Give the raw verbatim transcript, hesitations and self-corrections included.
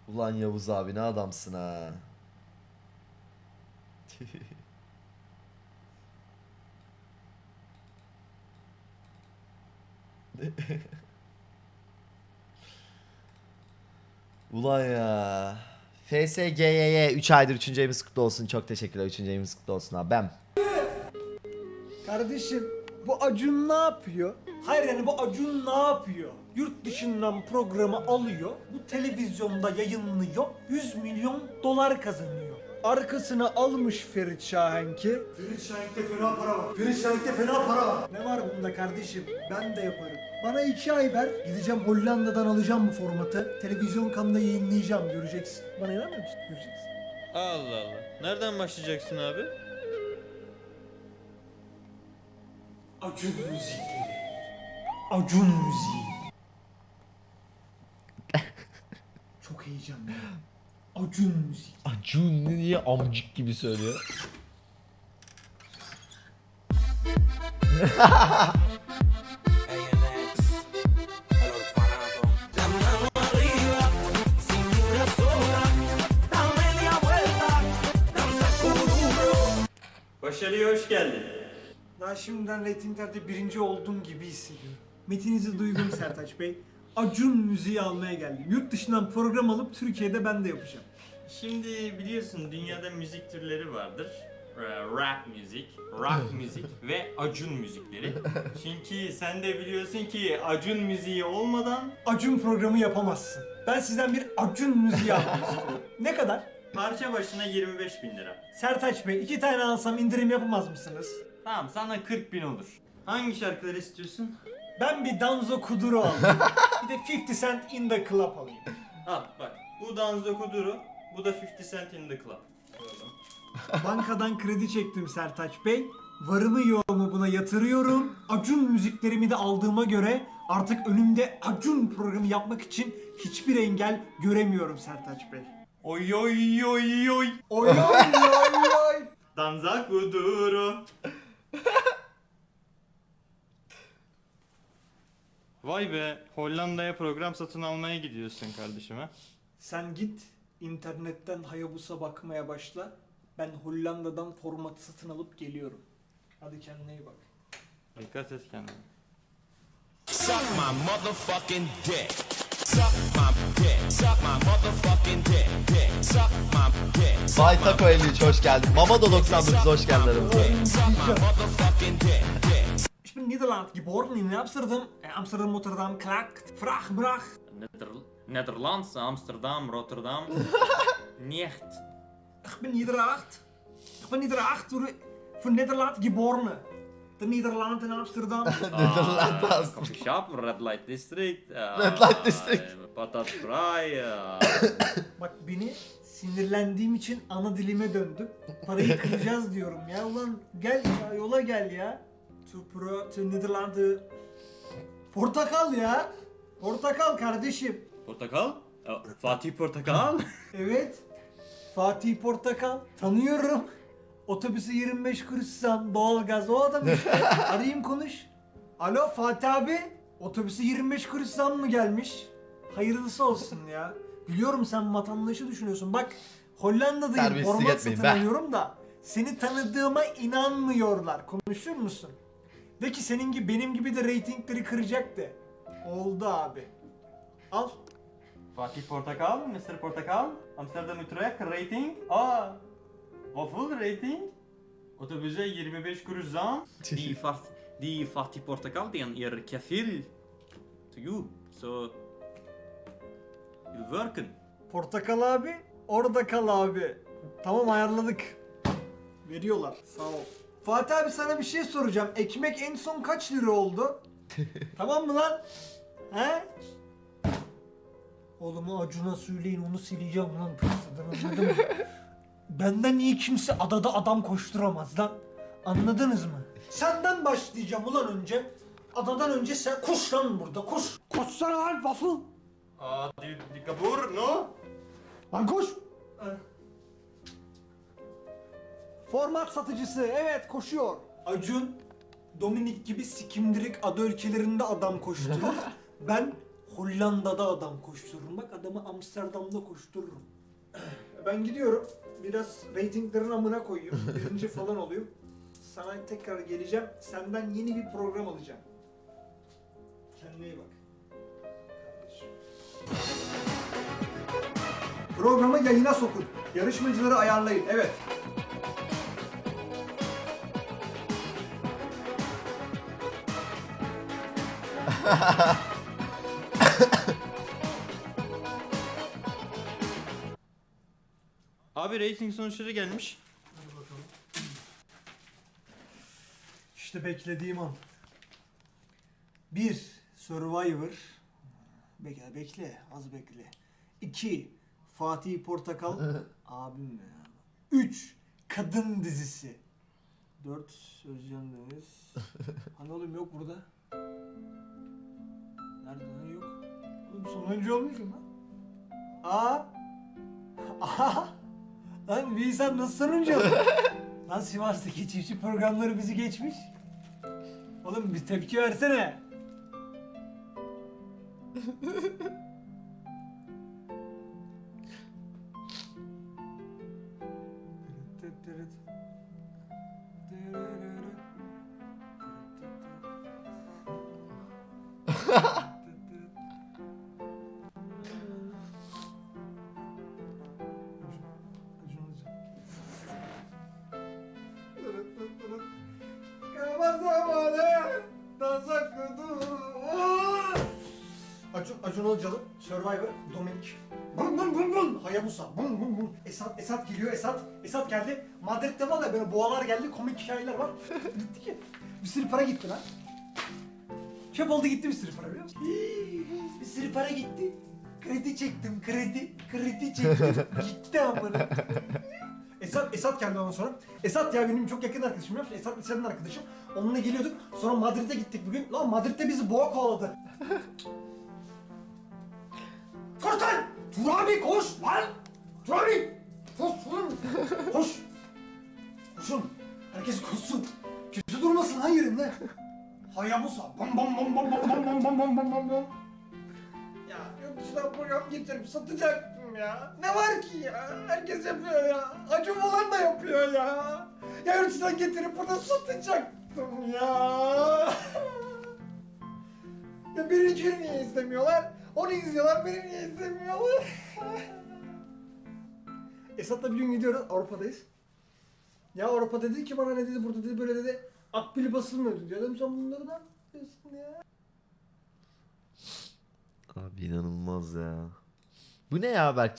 Ulan Yavuz abi ne adamsın ha. Ulan ya. F S G Y Y üç aydır üçüncü ayımız kutlu olsun. Çok teşekkürler. üçüncü ayımız kutlu olsun abi. Ben. Kardeşim bu Acun ne yapıyor? Hayır yani bu Acun ne yapıyor? Yurt dışından programı alıyor, bu televizyonda yayınlıyor, yüz milyon dolar kazanıyor. Arkasına almış Ferit Şahenk'i. Ferit Şahenk'te fena para var. Ferit Şahenk'te fena para var. Ne var bunda kardeşim? Ben de yaparım. Bana iki ay ver. Gideceğim Hollanda'dan alacağım bu formatı. Televizyon kanalında yayınlayacağım. Göreceksin. Bana inanmıyor musun? Göreceksin. Allah Allah. Nereden başlayacaksın abi? Acun müzikleri. Acun müziği. Çok heyecanlı. Acun müzik. Acun niye amcık gibi söylüyor? Başarıya hoş geldin. Daha şimdiden reytinglerde birinci olduğum gibi hissediyorum. Metinizi duydum Sertaç Bey. Acun müziği almaya geldim. Yurt dışından program alıp Türkiye'de ben de yapacağım. Şimdi biliyorsun dünyada müzik türleri vardır. Rap müzik, rock müzik ve Acun müzikleri. Çünkü sen de biliyorsun ki Acun müziği olmadan Acun programı yapamazsın. Ben sizden bir Acun müziği almak istiyorum. Ne kadar? parça başına yirmi beş bin lira. Sertaç Bey iki tane alsam indirim yapamaz mısınız? Tamam sana kırk bin olur. Hangi şarkıları istiyorsun? Ben bir Danzo Kuduro alayım. Bir de fifty Cent in the Club alayım. Al bak bu Danzo Kuduro, bu da fifty Cent in the Club. Bankadan kredi çektim Sertaç Bey. Varımı yoğumu buna yatırıyorum. Acun müziklerimi de aldığıma göre artık önümde Acun programı yapmak için hiçbir engel göremiyorum Sertaç Bey. Oy oy oy oy. Oy oy oy oy. Danza Kuduro. Vay be, Hollanda'ya program satın almaya gidiyorsun kardeşim ha? Sen git internetten Hayabusa bakmaya başla. Ben Hollanda'dan formatı satın alıp geliyorum. Hadi kendine iyi bak. Dikkat et kendine. Suck my motherfucking dick. Suck my dick. Suck my motherfucking dick. Dick. Suck my dick. Bay Taco elli üç hoş geldin. Mamado doksan dokuz hoş geldin aramıza. Suck my motherfucking dick. Dick. Ich bin Niederland geboren in Amsterdam. Amsterdam, Rotterdam, Klak, Vrach, Brach. Neder Nederlands, Amsterdam, Rotterdam. Nicht. Ich bin Niederland. Ich bin Niederland von Nederland geboren. De Nederland in Amsterdam. Nederland Ah, Coffee shop, Red Light District. Red Light District. Patat fry. Bak beni sinirlendiğim için ana dilime döndüm. Parayı kıracağız diyorum ya. Ulan gel ya, yola gel ya. To pro, to Nederland'ı. Portakal ya. Portakal kardeşim. Portakal? Fatih Portakal? Evet. Fatih Portakal. Tanıyorum. Otobüse yirmi beş kuruş zam, doğalgaz o adam işte. Arayayım konuş. Alo Fatih abi. Otobüse yirmi beş kuruş zam mı gelmiş? Hayırlısı olsun ya. Biliyorum sen vatandaşı düşünüyorsun. Bak Hollanda'dayım, Terbiyesizlik format etmeyin satın be. alıyorum da seni tanıdığıma inanmıyorlar. Konuşur musun? De ki senin gibi benim gibi de reytingleri kıracak de. Oldu abi. Al. Fatih Portakal, mister Portakal, Amsterdam Utrecht, rating. Aa, waffle rating. Otobüse yirmi beş kuruş zam. Die Fatih, die Fatih Portakal, die ihr kefil to you. So, you working. Portakal abi, orada kal abi. Tamam ayarladık. Veriyorlar. Sağ ol. Fatih abi sana bir şey soracağım. Ekmek en son kaç lira oldu? Tamam mı lan? He? Oğlum Acun'a söyleyin onu sileceğim lan piyasadan, anladın mı? Benden iyi kimse adada adam koşturamaz lan. Anladınız mı? Senden başlayacağım ulan önce. Adadan önce sen koş lan burada koş. Koşsana lan waffle. Aa, die, die Kabur, no? Lan koş. Format satıcısı evet koşuyor. Acun, Dominik gibi sikimdirik ada ülkelerinde adam koşturur. Ben Hollanda'da adam koştururum. Bak adamı Amsterdam'da koştururum. Ben gidiyorum. Biraz reytinglerin amına koyayım. Birinci falan olayım. Sana tekrar geleceğim. Senden yeni bir program alacağım. Kendine iyi bak. Kardeşim. Programı yayına sokun. Yarışmacıları ayarlayın. Evet. Abi rating sonuçları gelmiş. Hadi bakalım. İşte beklediğim an. Bir, Survivor. Bekle, bekle, az bekle. İki, Fatih Portakal. Abim ne ya? Üç, Kadın dizisi. Dört, Özcan Deniz. Hani oğlum yok burada. Nerede lan yok? Oğlum sonuncu olmuşum lan. Aa. Aha. Lan bir insan nasıl sonuncu olur? Lan Sivas'taki çiftçi programları bizi geçmiş. Oğlum bir tepki versene. Acun, Acun Ilıcalı, Survivor, Dominik. Bum bum bum bum. Hayabusa, bum bum bum. Esat, Esat geliyor, Esat. Esat geldi. Madrid'de var ya böyle boğalar geldi, komik hikayeler var. Gitti ki. Bir sürü para gitti lan. Çöp oldu gitti bir sürü para biliyor musun? Bir sürü para gitti. Kredi çektim, kredi. Kredi çektim. Gitti amına. Esat, Esat geldi ondan sonra. Esat ya benim çok yakın arkadaşım biliyor musun? Esat liseden arkadaşım. Onunla geliyorduk. Sonra Madrid'e gittik bugün. Lan Madrid'de bizi boğa kovaladı. Koş lan! Tur abi koş lan! Tur abi! Koş lan! Koş! Koşun! Herkes koşsun! Kötü durmasın lan yerinde! Hayabusa! Bam bam bam bam bam bam bam bam bam bam bam bam. Ya yurt dışından program getirip satacaktım ya. Ne var ki ya? Herkes yapıyor ya. Acun falan da yapıyor ya. Ya yurt dışından getirip burada satacaktım ya. Ya birinci niye izlemiyorlar? Onu izliyorlar, beni niye izlemiyorlar? Esat'la bir gün gidiyoruz, Avrupa'dayız. Ya Avrupa dedi ki bana ne dedi, burada dedi, böyle dedi. Akbil basılmıyordu diyor. Dedim sen bunları ne yapıyorsun ya? Abi inanılmaz ya. Bu ne ya Berk?